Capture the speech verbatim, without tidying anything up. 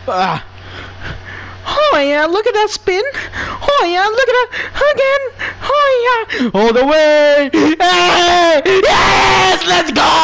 Ah. Oh yeah, look at that spin. Oh yeah, look at that again. Oh yeah, all the way. Hey! Yes, let's go.